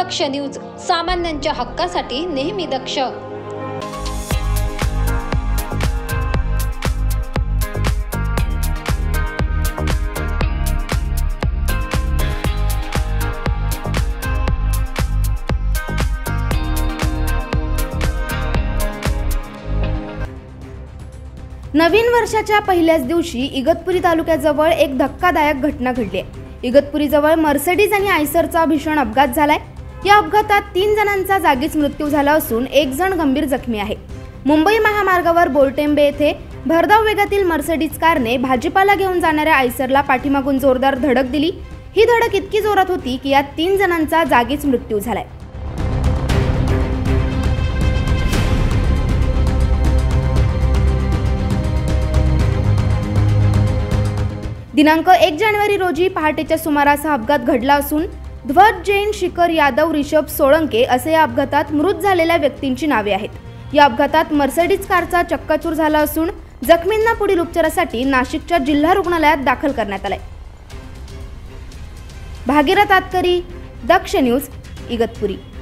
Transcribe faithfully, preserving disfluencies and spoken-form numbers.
दक्ष news, सामान्यांच्या हक्कासाठी नेहमी दक्ष। नवीन वर्षाच्या पहिल्याच दिवशी इगतपुरी तालुक्याजवळ एक धक्कादायक घटना घडली आहे। इगतपुरीजवळ मर्सिडीज आणि आयसरचा भीषण अपघात झालाय। या अपघातात तीन जणांचा जागीच मृत्यू झाला असून एक जण गंभीर जखमी आहे। मुंबई महामार्गावर बोरटेंबे येथे भरधाव वेगातील मर्सिडीज कारने भाजीपाला घेऊन जाणाऱ्या आयसरला पाठीमागून जोरदार धडक दिली। ही धडक इतकी जोरात होती की यात तीन जणांचा जागीच मृत्यू झालाय। दिनांक एक जानेवारी रोजी पहाटेच्या सुमारास हा अपघात घडला असून ध्वज जैन, शिखर यादव, रिषभ सोळंके असे या अपघातात मृत झालेल्या व्यक्तींची नावे आहेत। या अपघातात मर्सिडीज कारचा चक्काचूर झाला असून जखमींना पुढील उपचारासाठी नाशिकच्या जिल्हा रुग्णालयात दाखल करण्यात आले। भागीरथ आतकरी, दक्ष न्यूज, इगतपुरी।